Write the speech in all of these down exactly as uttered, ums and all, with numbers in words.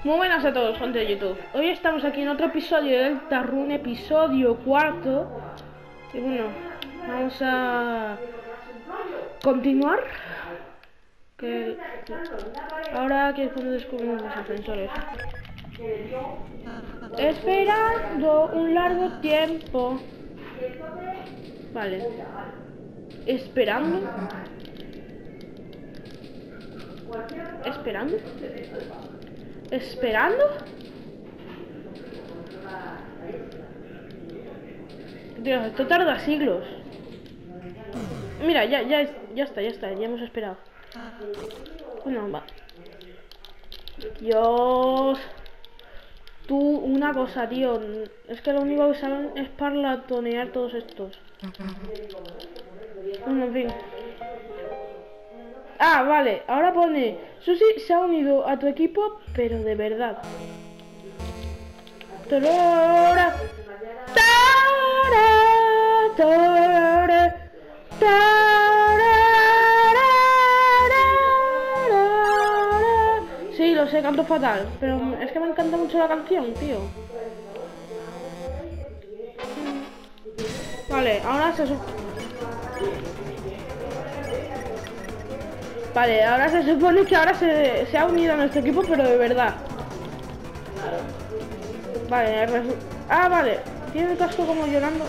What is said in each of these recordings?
Muy buenas a todos, gente de YouTube. Hoy estamos aquí en otro episodio del Deltarune, episodio cuarto. Y bueno, vamos a continuar. Que ahora que es cuando descubrimos los ascensores. Esperando un largo tiempo. Vale. Esperando. Esperando. ¿Esperando? Dios, esto tarda siglos. Mira, ya, ya, ya está, ya está, ya hemos esperado. Bueno, va. Dios. Tú, una cosa, tío. Es que lo único que saben es parlatonear todos estos. Bueno, en fin. Ah, vale, ahora pone Susi se ha unido a tu equipo, pero de verdad. Tarara, tarara, tarara, tarara. Sí, lo sé, canto fatal, pero es que me encanta mucho la canción, tío. Vale, ahora se... Vale, ahora se supone que ahora se, se ha unido a nuestro equipo, pero de verdad. Vale, ah, vale. Tiene el casco como llorando.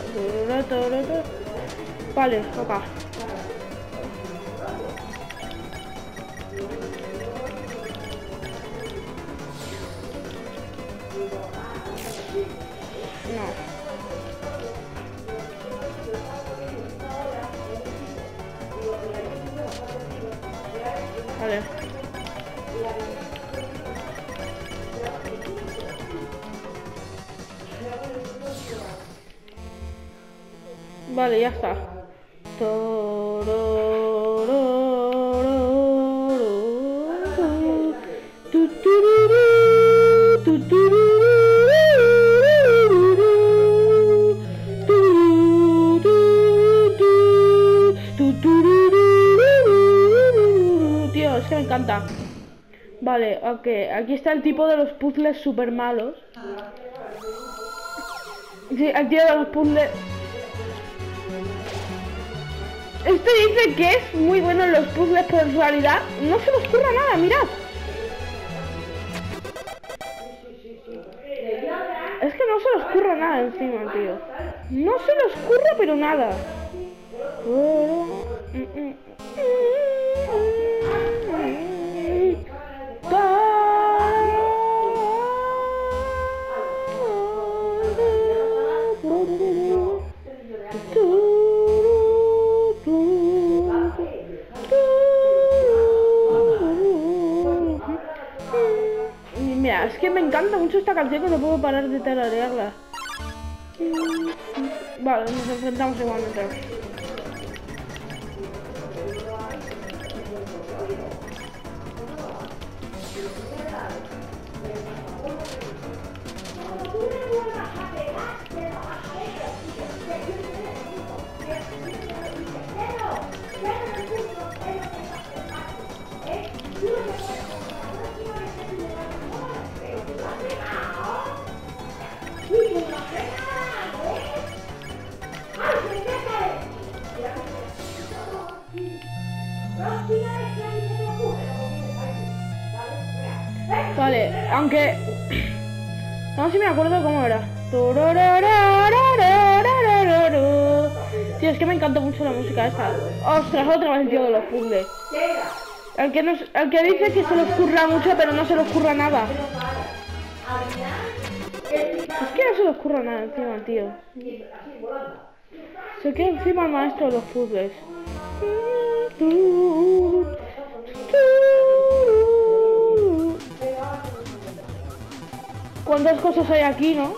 Vale, acá. No. Vale. Vale, ya está. Tío, es que me encanta. Vale, ok, aquí está el tipo de los puzzles super malos. Sí, el tío de los puzzles. Este dice que es muy bueno en los puzzles, pero en realidad no se le ocurra nada, mirad. Es que no se le ocurra nada encima, tío. No se le ocurra, pero nada. Mira, es que me encanta mucho esta canción que no puedo parar de tararearla. Vale, nos enfrentamos igualmente. Vale, aunque... No sé si me acuerdo cómo era. Tío, es que me encanta mucho la música esta. Ostras, otra vez el tío de los puzzles. El que, nos, el que dice que se le ocurra mucho, pero no se le ocurra nada. Es que no se le ocurra nada encima, tío. Se queda encima el maestro de los puzzles. ¿Cuántas cosas hay aquí, no?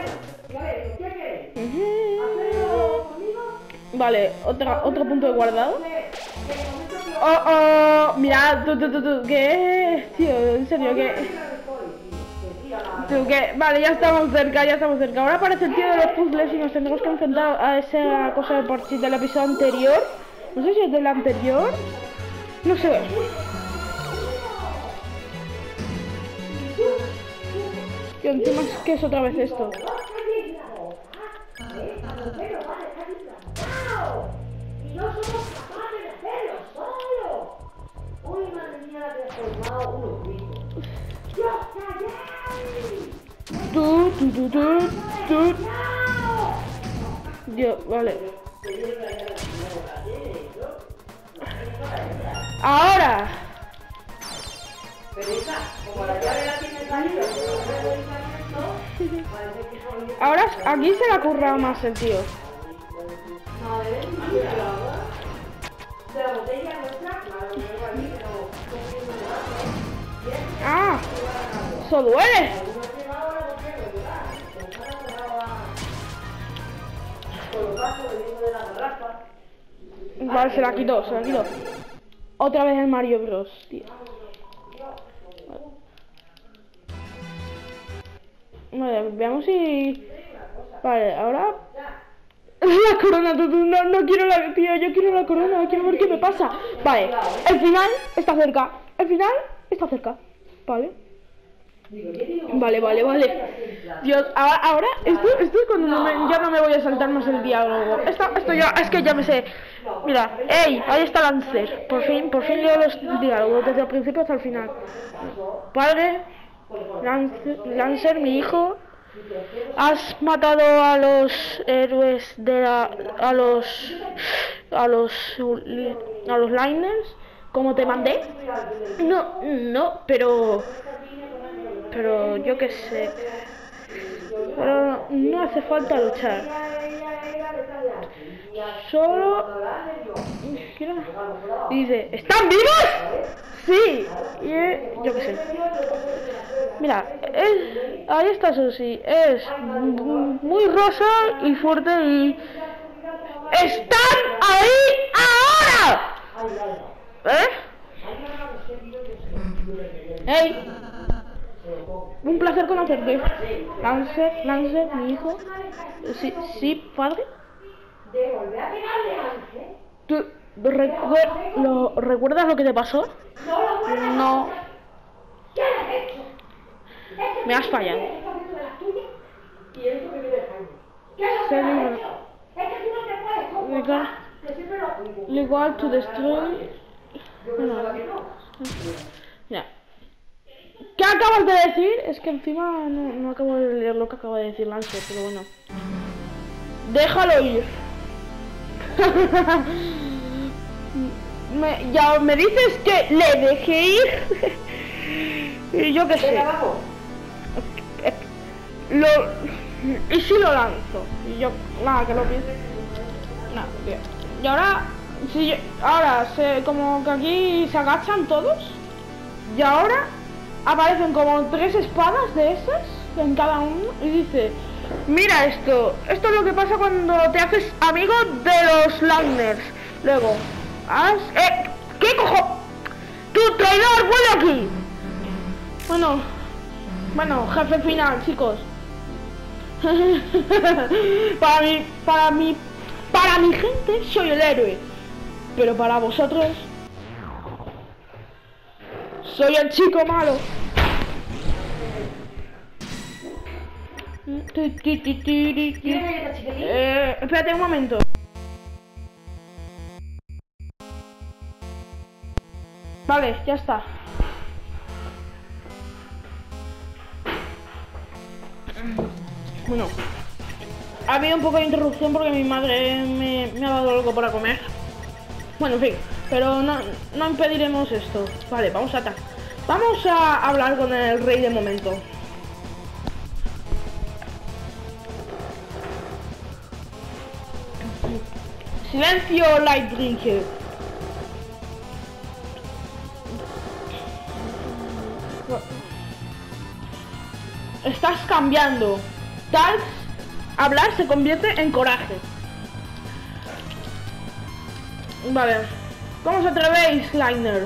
Vale, otra, otro punto de guardado. Oh, oh, mira, tú, tú, tú, tú, ¿qué es, tío? En serio, ¿qué? Tú, ¿qué? Vale, ya estamos cerca, ya estamos cerca. Ahora aparece el tío de los puzzles y nos tendremos que enfrentar a esa cosa de por sí del episodio anterior. No sé si es del anterior. No sé. encima es que es otra vez esto. Y no somos capaces de hacerlo solo. Uy, madre mía, la que ha formado unos gritos. ¡Dios, calléis! Tú, tú, tú, tú, tú. Dios, vale. Ahora. Ahora aquí se le ha currado más el tío. Ah, eso duele. Vale, se la quitó, se la quitó. Otra vez el Mario Bros, tío. Vale, veamos si... Vale, ahora... La corona, no, no quiero la... Tío, yo quiero la corona, quiero ver qué me pasa. Vale, el final está cerca. El final está cerca. Vale. Vale, vale, vale. Dios, ahora, ahora esto, esto es cuando no me, ya no me voy a saltar más el diálogo. Esto, esto ya, es que ya me sé. Mira, ey, ahí está Lancer. Por fin, por fin leo los diálogos desde el principio hasta el final. Padre, Lancer, Lancer, mi hijo, has matado a los héroes de la, a los, a los, a los Liners, como te mandé. No, no, pero... Pero yo qué sé. Pero no hace falta luchar. Solo... Y dice, ¿están vivos? Sí. Y eh, yo qué sé. Mira, es, ahí está Susie. Es muy rosa y fuerte y... ¡Están ahí ahora! ¿Eh? ¡Ey! Un placer conocerte. Lancer, Lancer, mi hijo. Sí, sí, padre. ¿Tú recu lo, recuerdas lo que te pasó? No. Me has fallado. Legal to destroy. Bueno, ya. ¿Qué acabas de decir? Es que encima no, no acabo de leer lo que acaba de decir Lancer, pero bueno. Déjalo ir. me, ya me dices que le dejé ir. Y yo qué sé. Lo, y si lo lanzo. Y yo, nada, que lo piense. Nada, tío. Y ahora, si, ahora se, como que aquí se agachan todos. Y ahora aparecen como tres espadas de esas en cada uno y dice, mira esto, esto es lo que pasa cuando te haces amigo de los Liners. Luego, has... Eh, ¿qué cojo? ¡Tu traidor, vuelve aquí! Bueno, bueno, jefe final, chicos. para mí, para mí, para mi gente soy el héroe, pero para vosotros soy el chico malo. Eh, espérate un momento. Vale, ya está. Bueno, ha habido un poco de interrupción porque mi madre me, me ha dado algo para comer. Bueno, en fin, pero no, no impediremos esto. Vale, vamos a atar. Vamos a hablar con el rey de momento. Silencio, Lightbringer. Estás cambiando. Tal hablar se convierte en coraje. Vale. ¿Cómo os atrevéis, Liners?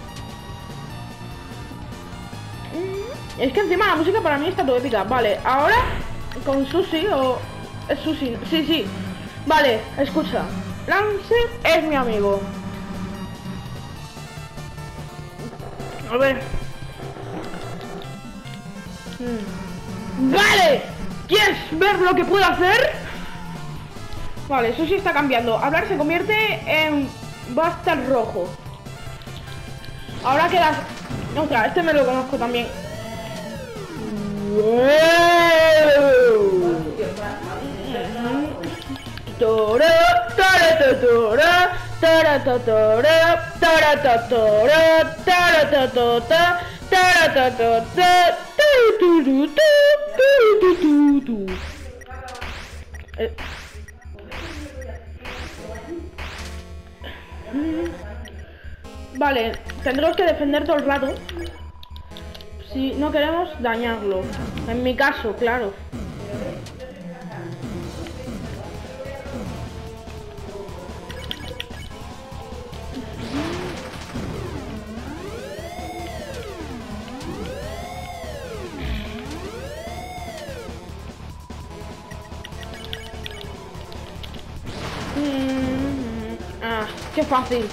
Es que encima la música para mí está todo épica. Vale, ahora con Susie o... Es Susie, sí, sí. Vale, escucha. Lancer es mi amigo. A ver. Hmm. Vale, ¿quieres ver lo que puedo hacer? Vale, eso sí está cambiando. Hablar se convierte en Buster rojo. Ahora quedas... Otra, este me lo conozco también. Eh. Vale, tendremos que defender todo el rato si no queremos dañarlo. En mi caso, claro. Mm, ah, qué fácil.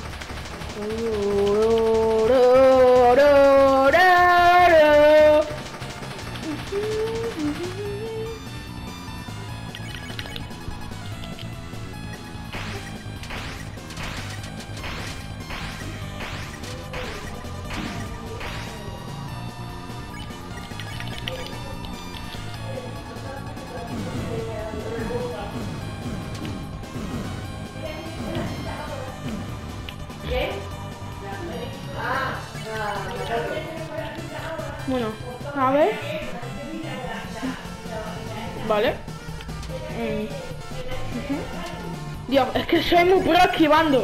Bueno, a ver. Vale. Mm. Uh-huh. Dios, es que soy muy pro esquivando.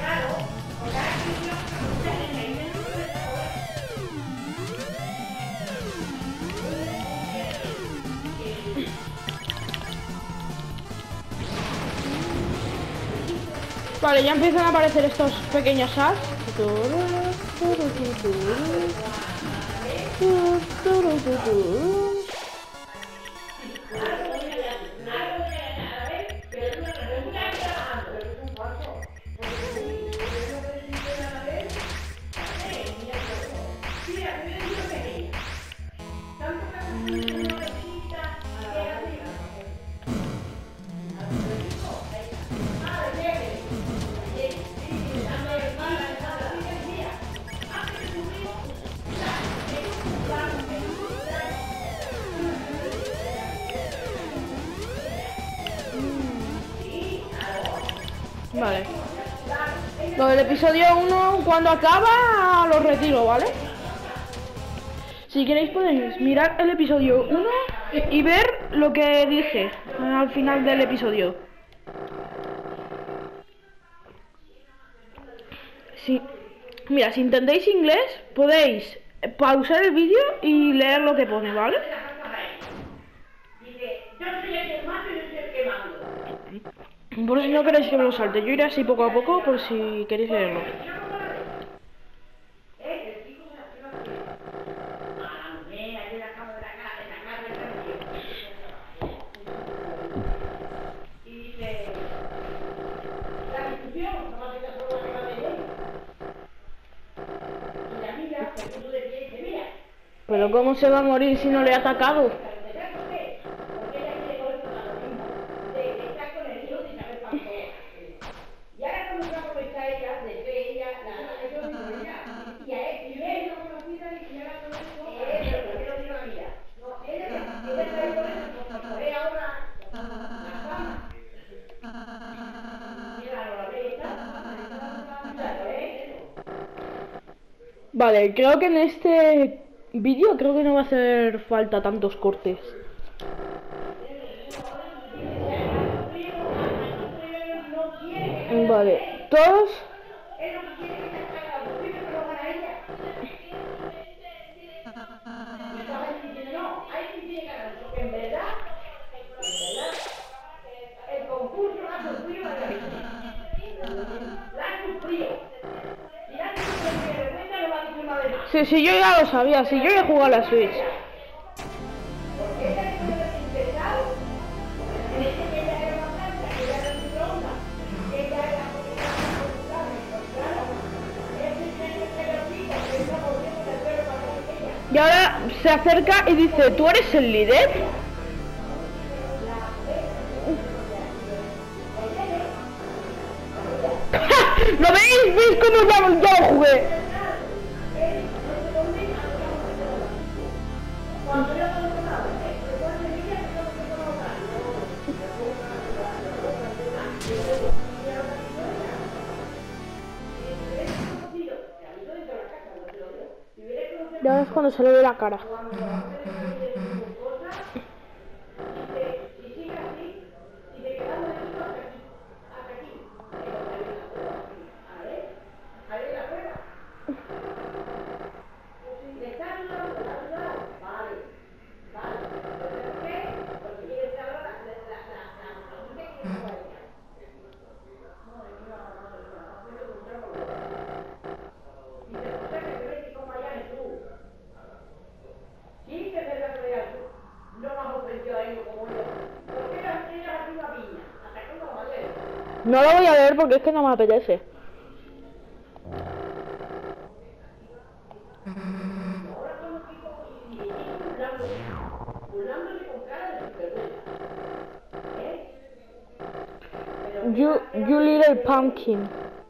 Vale, ya empiezan a aparecer estos pequeños as. Vale. Lo del episodio uno, cuando acaba, lo retiro, ¿vale? Si queréis podéis mirar el episodio uno y ver lo que dije al final del episodio. Sí. Mira, si entendéis inglés, podéis pausar el vídeo y leer lo que pone, ¿vale? Por si no queréis que me lo salte, yo iré así poco a poco por si queréis leerlo. Pero ¿cómo se va a morir si no le he atacado? Vale, creo que en este vídeo creo que no va a hacer falta tantos cortes. Vale, todos. Sí, sí, yo ya lo sabía, sí, yo ya he jugado a la Switch. Y ahora se acerca y dice, ¿tú eres el líder? ¿Lo veis? ¿Veis cómo ya, ya lo jugué? Y ahora es cuando se le ve la cara. No lo voy a ver porque es que no me apetece. You, you little pumpkin.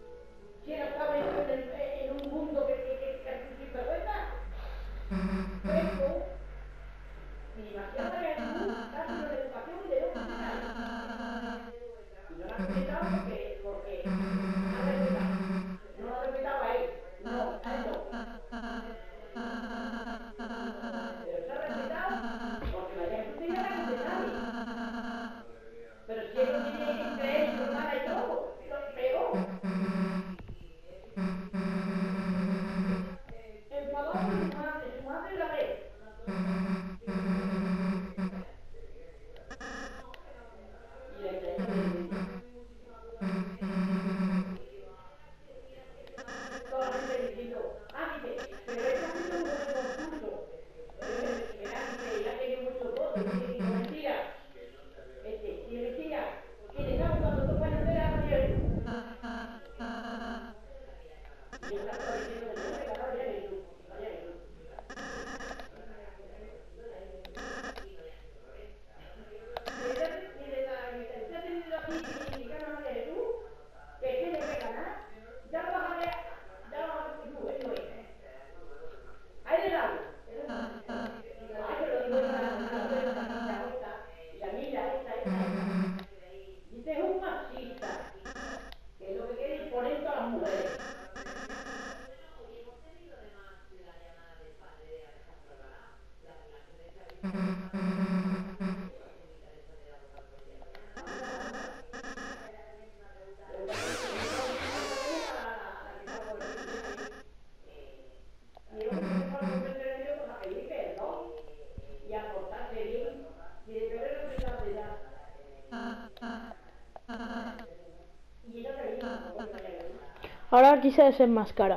Ahora aquí se desenmascara.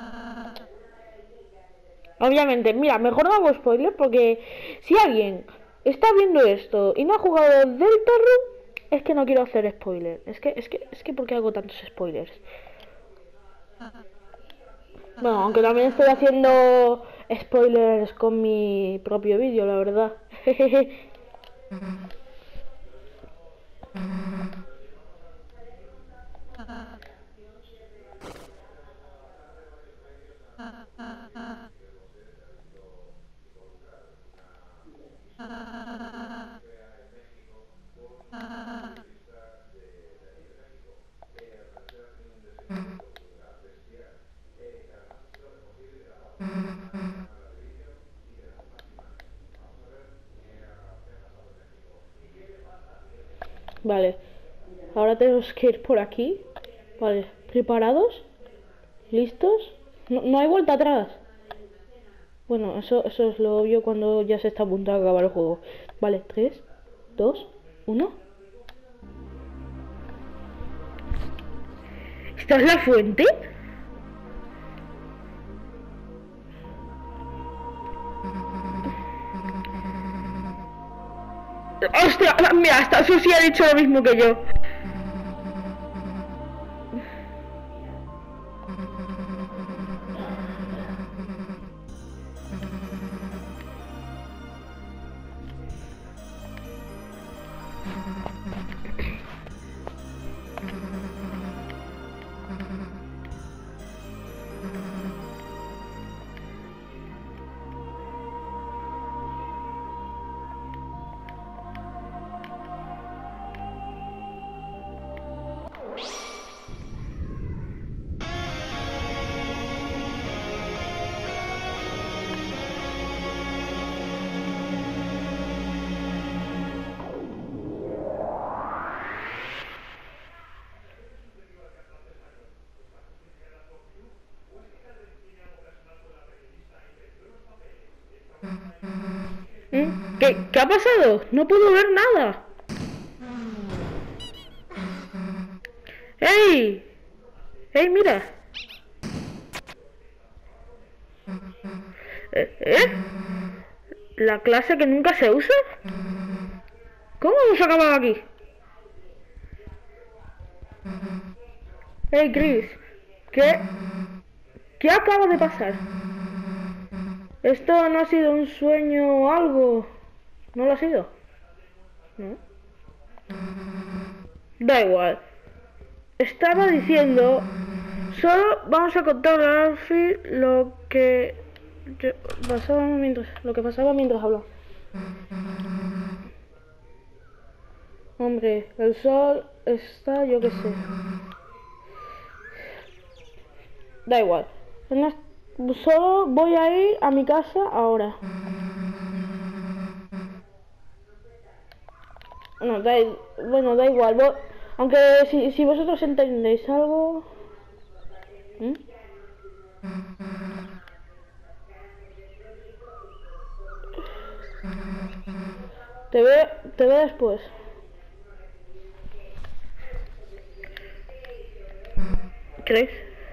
Obviamente, mira, mejor no hago spoiler porque si alguien está viendo esto y no ha jugado Deltarune, es que no quiero hacer spoiler. Es que, es que, es que ¿por qué hago tantos spoilers? Bueno, aunque también estoy haciendo spoilers con mi propio vídeo, la verdad. Vale, ahora tenemos que ir por aquí. Vale, ¿preparados? ¿Listos? No, no hay vuelta atrás. Bueno, eso, eso es lo obvio cuando ya se está a punto de acabar el juego. Vale, tres, dos, uno. ¿Esta es la fuente? ¡Ostras! Mira, hasta Susi ha dicho lo mismo que yo. ¿Qué, ¿Qué ha pasado? No puedo ver nada. ¡Ey! ¡Ey, mira! ¿Eh? ¿Eh? ¿La clase que nunca se usa? ¿Cómo hemos acabado aquí? ¡Ey, Chris! ¿Qué? ¿Qué acaba de pasar? ¿Esto no ha sido un sueño o algo? ¿No lo ha sido? ¿No? Da igual. Estaba diciendo... Solo vamos a contar a Alfie lo que... pasaba mientras... Lo que pasaba mientras hablaba. Hombre, el sol está... yo qué sé. Da igual. Solo voy a ir a mi casa ahora. No, da, bueno, da igual. Vos, aunque si, si vosotros entendéis algo... ¿Mm? Te veo, te veo después. ¿Crees?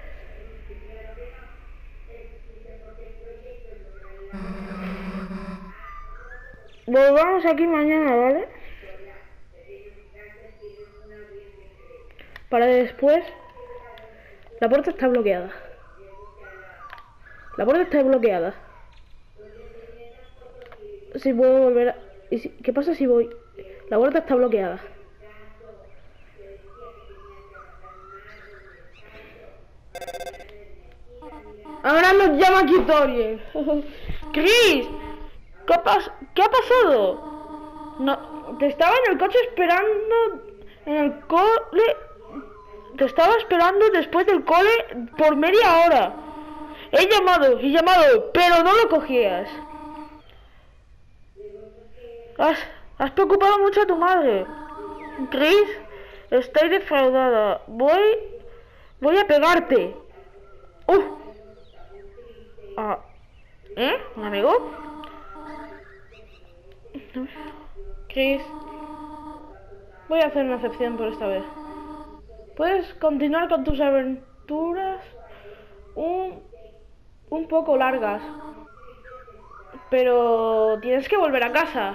Volvamos aquí mañana, ¿vale? Para después... La puerta está bloqueada. La puerta está bloqueada. Si puedo volver a... ¿Y si... ¿Qué pasa si voy? La puerta está bloqueada. Ahora nos llama Tutorial. Chris, ¿qué, pas ¿qué ha pasado? No, te estaba en el coche esperando en el cole. Te estaba esperando después del cole por media hora. He llamado, he llamado, pero no lo cogías. Has, has preocupado mucho a tu madre. Chris, estoy defraudada. Voy, voy a pegarte. Uh. Ah, ¿eh? ¿Un amigo? Chris, voy a hacer una excepción por esta vez. Puedes continuar con tus aventuras un, un poco largas, pero tienes que volver a casa.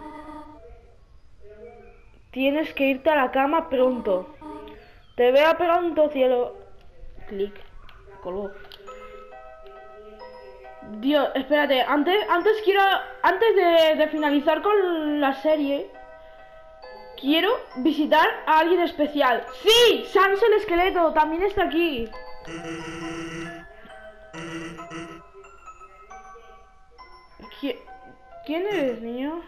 Tienes que irte a la cama pronto. Te veo pronto, cielo. Clic. Colgó. Dios, espérate, antes, antes quiero, antes de, de finalizar con la serie, quiero visitar a alguien especial. ¡Sí! Sans el esqueleto, también está aquí. ¿Qui- ¿Quién eres, niño?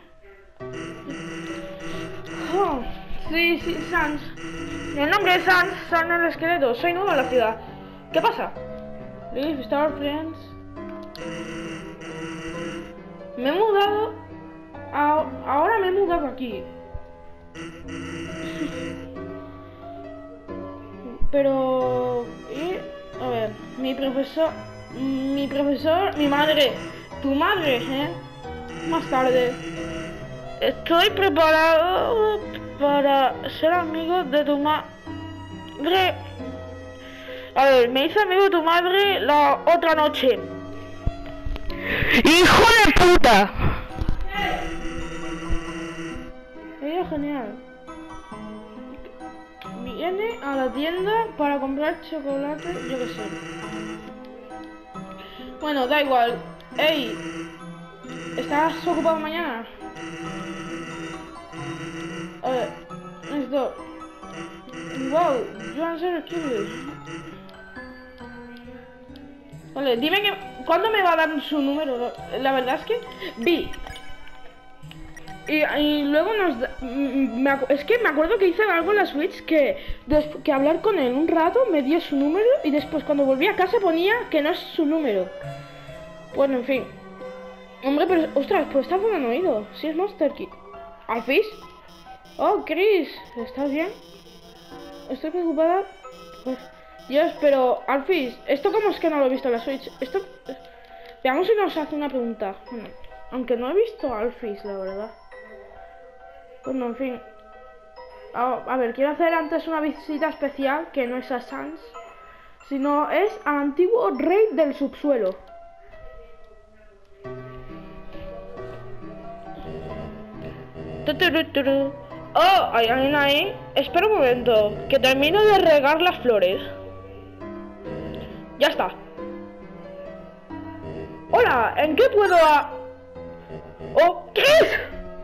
Oh, sí, sí, Sans. Mi nombre es Sans, Sans el esqueleto. Soy nuevo en la ciudad. ¿Qué pasa? Leave Star Friends. Me he mudado. A, ahora me he mudado aquí. Pero... ¿y? A ver, mi profesor... Mi profesor... Mi madre... Tu madre, ¿eh? Más tarde. Estoy preparado para ser amigo de tu madre. A ver, me hice amigo de tu madre la otra noche. ¡Hijo de puta! Ella es genial. Viene a la tienda para comprar chocolate, yo qué sé. Bueno, da igual. Ey, ¿estás ocupado mañana? A ver, esto. Wow, yo en serio quiero. Vale, dime que. ¿Cuándo me va a dar su número? La verdad es que vi. Y, y luego nos da, me, es que me acuerdo que hice algo en la Switch que, des, que hablar con él un rato me dio su número y después cuando volví a casa ponía que no es su número. Bueno, en fin. Hombre, pero ostras, pues está fumando oído. Si es Monster Kid. ¿Alphys? Oh, Chris, ¿estás bien? Estoy preocupada. Pues, Dios, pero Alphys, ¿esto cómo es que no lo he visto en la Switch? Esto. Veamos si nos hace una pregunta. Bueno, aunque no he visto a Alphys, la verdad. Bueno, en fin. A, a ver, quiero hacer antes una visita especial que no es a Sans, sino es al antiguo rey del subsuelo. Oh, hay alguien ahí. Espera un momento, que termino de regar las flores. Ya está. Hola, ¿en qué puedo a... ¡Oh, Chris!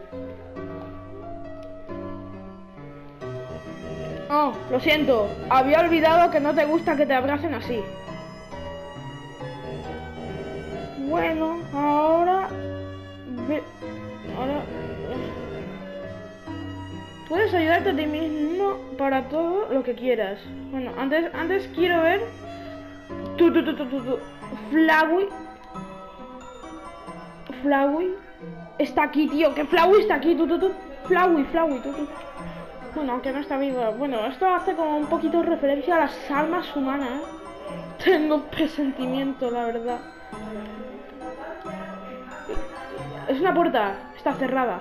Oh, lo siento. Había olvidado que no te gusta que te abracen así. Bueno, ahora... Ve... Ahora... Puedes ayudarte a ti mismo para todo lo que quieras. Bueno, antes, antes quiero ver... Tu, tu, tu, tu, tu, tu. Flowey. Flowey. Está aquí, tío. Que Flowey está aquí. Tu, tu, tu. Flowey, Flowey, tu, tu. Bueno, aunque no está viva. Bueno, esto hace como un poquito de referencia a las almas humanas. Tengo presentimiento, la verdad. Es una puerta. Está cerrada.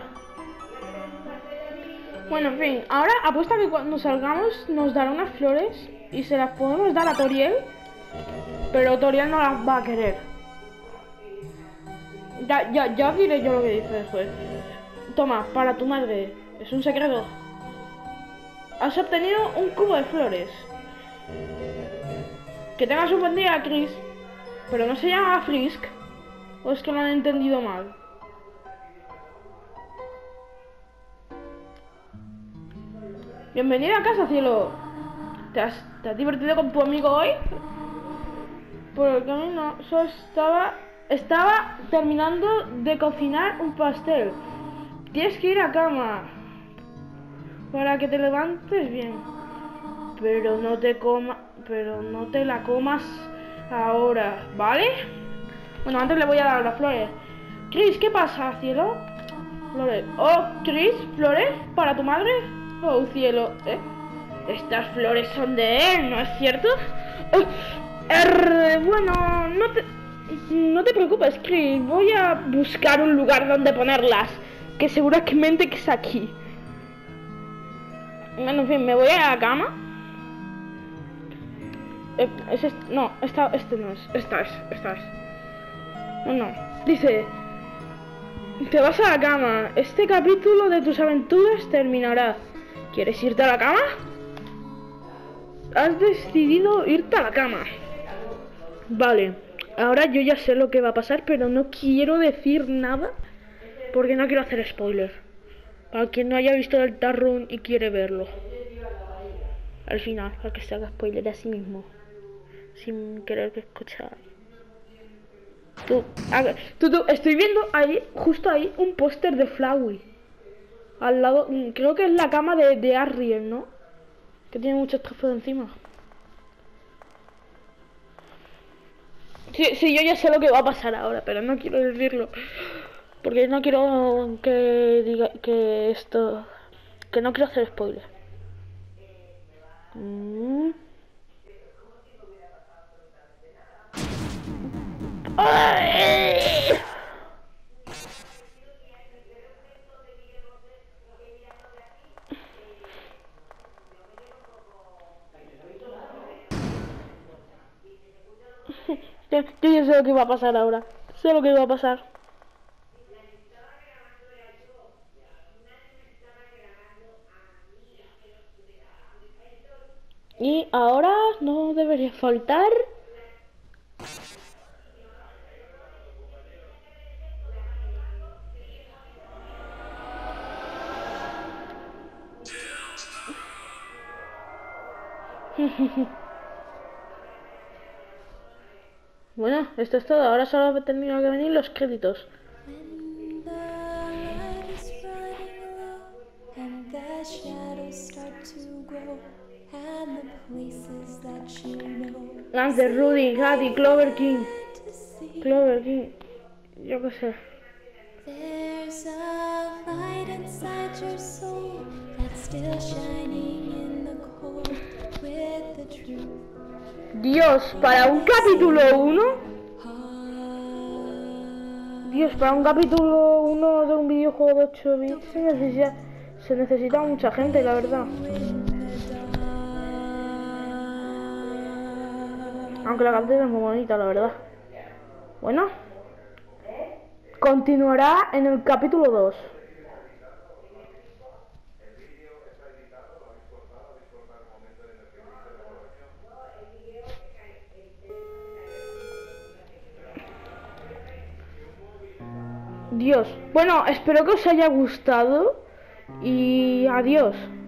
Bueno, en fin. Ahora apuesta que cuando salgamos nos dará unas flores y se las podemos dar a Toriel. Pero Toriel no las va a querer. Ya, ya, ya diré yo lo que dice después. Toma, para tu madre. Es un secreto. Has obtenido un cubo de flores. Que tengas un buen día, Chris. Pero no se llama Frisk. ¿O es que lo han entendido mal? Bienvenida a casa, cielo. ¿Te has, ¿Te has divertido con tu amigo hoy? Por el camino solo estaba... Estaba terminando de cocinar un pastel. Tienes que ir a cama para que te levantes bien. Pero no te coma, pero no te la comas ahora, ¿vale? Bueno, antes le voy a dar las flores. Chris, ¿qué pasa, cielo? Flores. Oh, Chris, ¿flores para tu madre? Oh, cielo, ¿eh? Estas flores son de él, ¿no es cierto? Oh, er, bueno, no te... No te preocupes, Chris. Voy a buscar un lugar donde ponerlas. Que seguramente que es aquí. Bueno, en fin, me voy a la cama. Eh, ¿Es este? No, esta, este no es. Esta es, esta es. No, no. Dice... Te vas a la cama. Este capítulo de tus aventuras terminará. ¿Quieres irte a la cama? Has decidido irte a la cama. Vale. Ahora yo ya sé lo que va a pasar, pero no quiero decir nada porque no quiero hacer spoiler. Para quien no haya visto el Tarrun y quiere verlo. Al final, para que se haga spoiler a sí mismo. Sin querer que escuchar. Tú, haga, tú, tú, estoy viendo ahí, justo ahí, un póster de Flowey. Al lado, creo que es la cama de, de Ariel, ¿no? Que tiene muchos trozos encima. Sí, sí, yo ya sé lo que va a pasar ahora, pero no quiero decirlo. Porque no quiero que diga que esto... Que no quiero hacer spoiler. Mm. ¡Ay! Yo, yo ya sé lo que va a pasar ahora. Sé lo que va a pasar. Y ahora no debería faltar. Bueno, esto es todo. Ahora solo terminan que venir los créditos. Lance, Rudy, Hattie, Clover King. Clover King. Yo qué sé. There's a light inside your soul that's still shining in the cold with the truth. Dios, para un capítulo uno. Dios, para un capítulo uno de un videojuego de ocho bits se necesita, se necesita mucha gente, la verdad. Aunque la canción es muy bonita, la verdad. Bueno, continuará en el capítulo dos. Dios. Bueno, espero que os haya gustado y adiós.